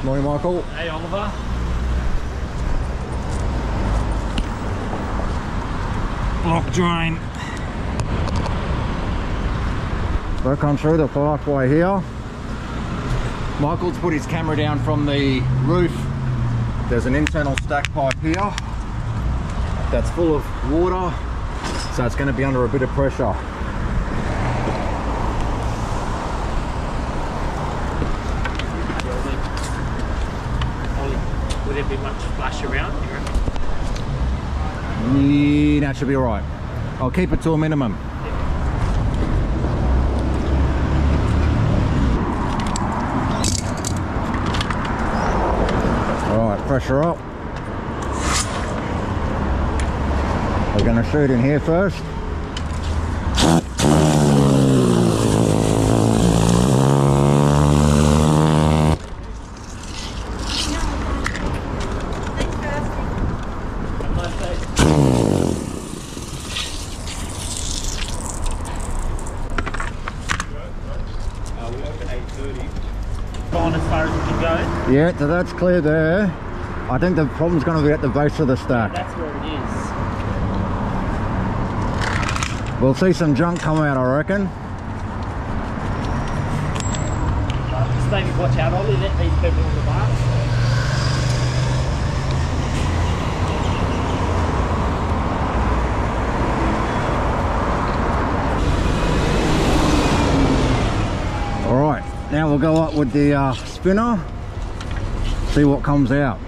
Morning, Michael. Hey, Oliver. Block drain. So come through the parkway here. Michael's put his camera down from the roof. There's an internal stack pipe here that's full of water, so it's going to be under a bit of pressure. Would there be much splash around? Yeah, that should be alright. I'll keep it to a minimum. Alright, pressure up. We're going to shoot in here first. Yeah, so that's clear there. I think the problem's going to be at the base of the stack. That's where it is. We'll see some junk come out, I reckon. Just maybe watch out, Ollie. Let these people on the bar. Alright, now we'll go up with the spinner. See what comes out.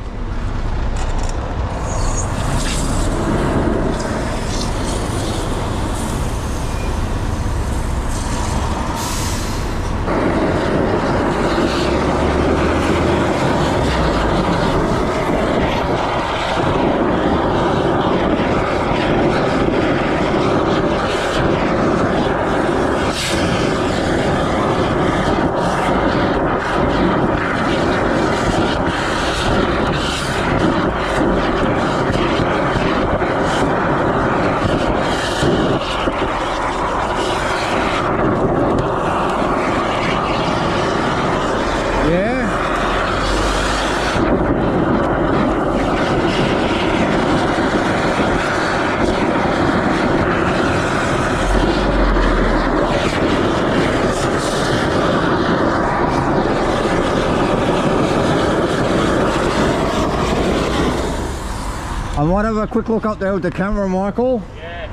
I might have a quick look up there with the camera, Michael. Yeah.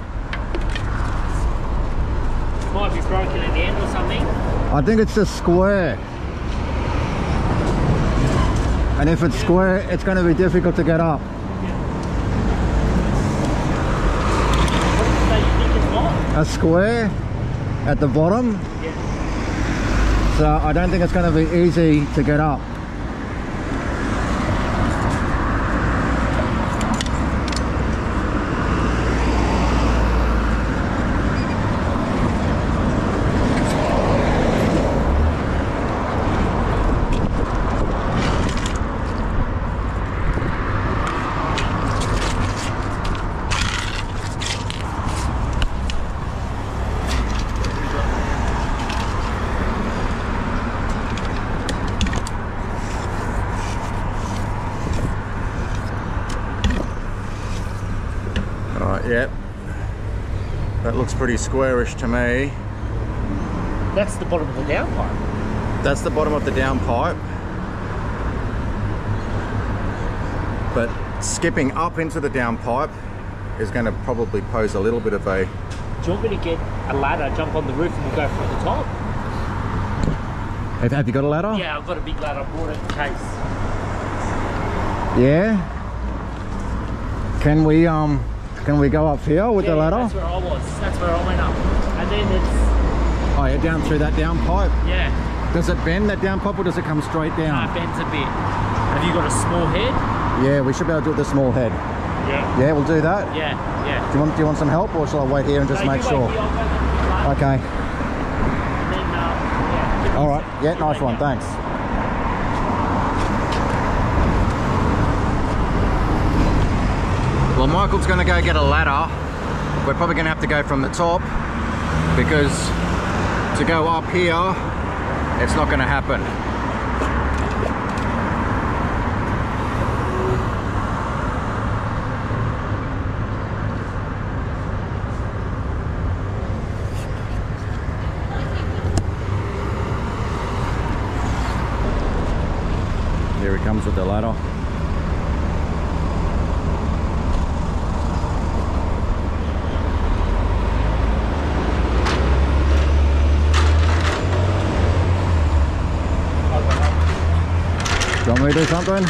Might be broken at the end or something. I think it's just square. And if it's square, it's going to be difficult to get up. What did you say you think it's what? A square at the bottom. Yeah. So I don't think it's going to be easy to get up. Yep, that looks pretty squarish to me. That's the bottom of the down pipe. That's the bottom of the down pipe. But skipping up into the down pipe is going to probably pose a little bit of a... Do you want me to get a ladder, jump on the roof and we'll go from the top? Have you got a ladder? Yeah, I've got a big ladder. I brought it in case. Yeah? Can we go up here with the ladder? That's where I was. That's where I went up. And then it's... Oh, yeah, down through that down pipe? Yeah. Does it bend, that down pipe, or does it come straight down? No, it bends a bit. Have you got a small head? Yeah, we should be able to do it with the small head. Yeah. Yeah, we'll do that? Yeah, yeah. Do you want some help, or shall I wait here and just make sure? Okay. And then, yeah. All right. Yeah, nice one. Thanks. Well, Michael's going to go get a ladder. We're probably going to have to go from the top because to go up here, it's not going to happen. Here he comes with the ladder. Do you want me to do something?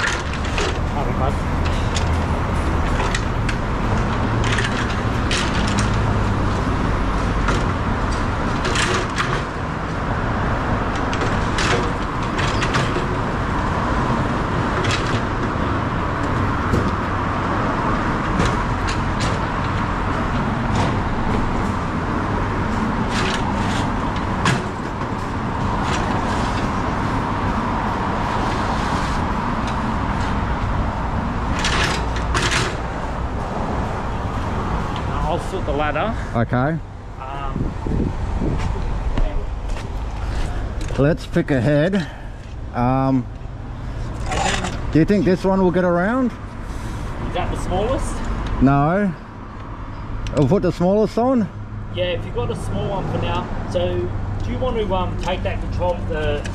I'll sort the ladder. Okay. Let's pick a head. Do you think this one will get around? Is that the smallest? No. We'll put the smallest on? Yeah, if you've got a small one for now. So, do you want to take that control of the...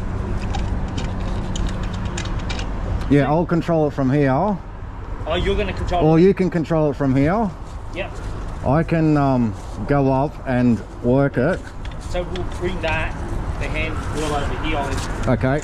Yeah, I'll control it from here. Oh, you're going to control Or it? you can control it from here. Yep. I can go up and work it. So we'll bring that, the hand wheel over here. Okay.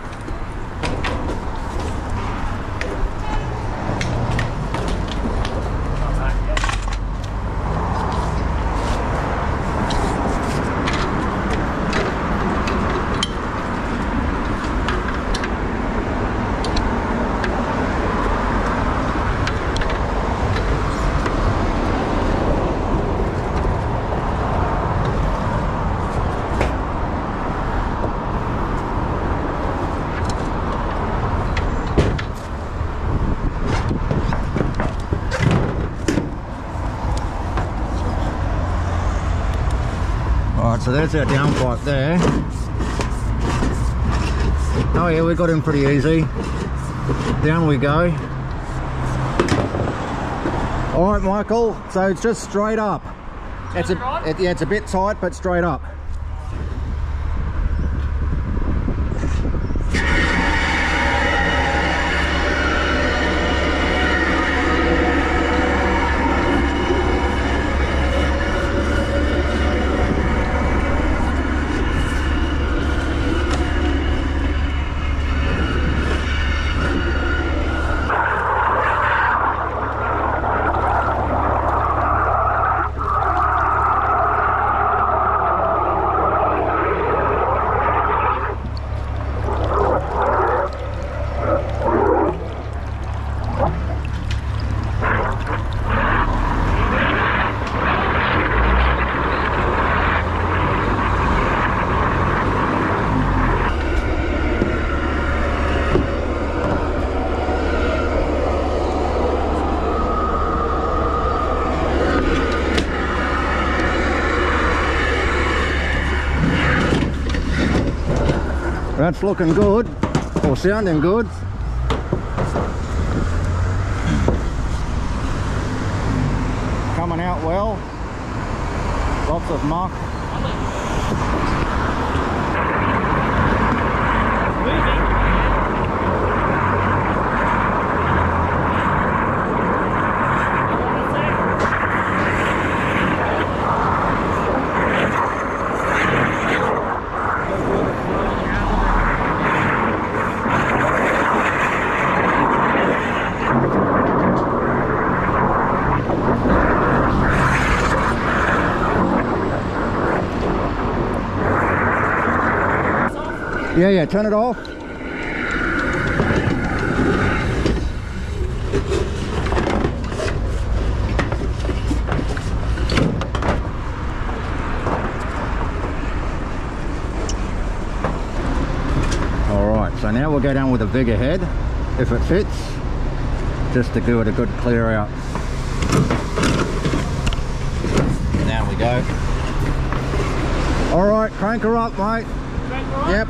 Alright, so there's our downpipe there. Oh yeah, we got him pretty easy. Down we go. Alright Michael, so it's just straight up. It's it's a bit tight, but straight up. That's looking good, or sounding good. Coming out well. Lots of muck. Yeah, turn it off. Alright, so now we'll go down with a bigger head, if it fits, just to give it a good clear out. Down we go. Alright, crank her up, mate. Crank her up? Yep.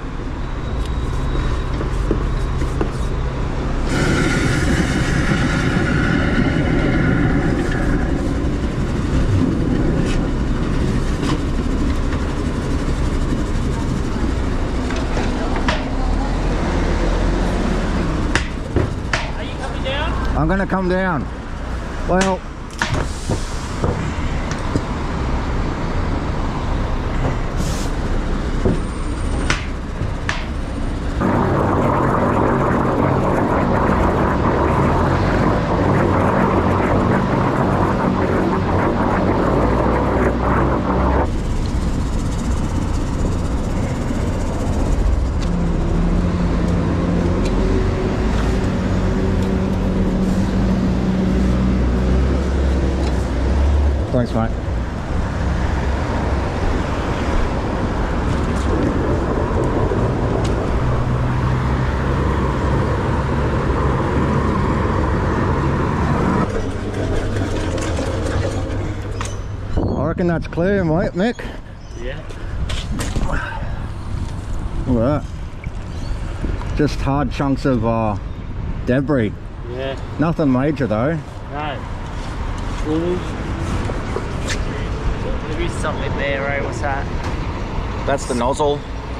I'm gonna come down. Well, thanks, mate. I reckon that's clear, mate, Mick. Yeah. Look at that. Just hard chunks of debris. Yeah. Nothing major though. No. Ooh. There is something there, eh? What's that? That's the nozzle.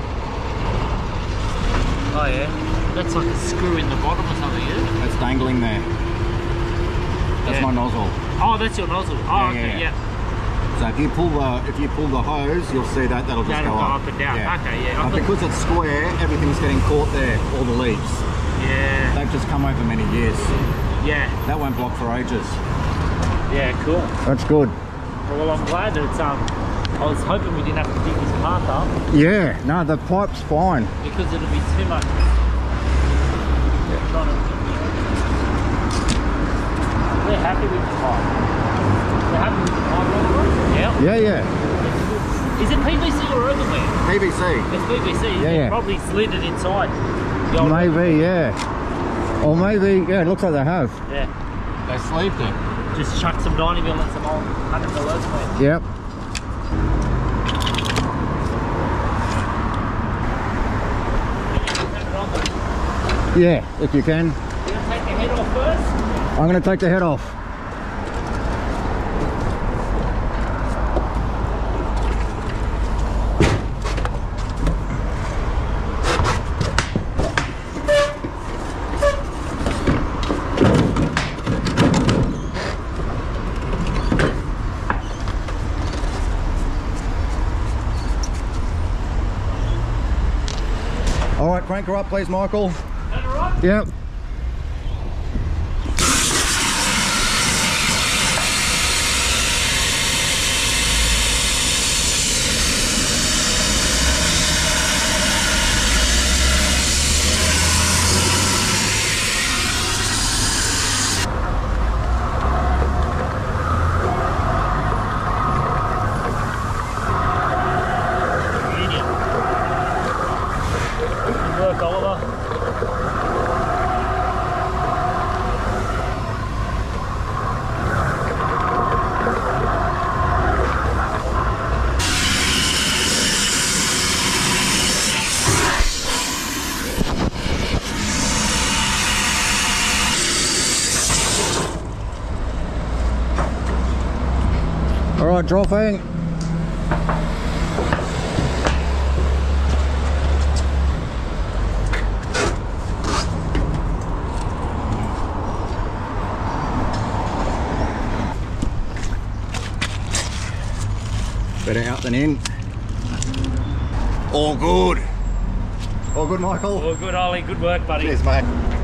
Oh yeah. That's like a screw in the bottom or something, isn't it? That's dangling there. That's Yeah. my nozzle. Oh, that's your nozzle. Oh, Yeah, okay, yeah. yeah. So if you pull the hose, you'll see that'll just That'll go go up. up and down. Yeah. Okay, yeah. I But thought- because it's square, everything's getting caught there, all the leaves. Yeah. They've just come over many years. Yeah. That won't block for ages. Yeah, cool. That's good. Well, I'm glad that it's I was hoping we didn't have to dig this path up Yeah, no, the pipe's fine. because it'll be too much. Trying to, we're happy with the pipe. We're happy with the pipe, right? Yeah. Yeah, yeah. Is it PVC or earthenware? PVC. It's PVC. Yeah, They yeah. probably slid it inside. The old- Maybe, yeah. Or maybe, yeah, it looks like they have. Yeah. They sleeved it. Just chuck some 90 mil and some old 100 mil earthenware. Yep. Turn it on though. Yeah, if you can. You gonna take the head off first? I'm going to take the head off. All right, crank her up, please, Michael. Turn it right? Yep. Medium. Good work, Oliver. All right, dropping. Better out than in. All good. All good, Michael. Well, good, Ollie. Good work, buddy. Cheers, mate.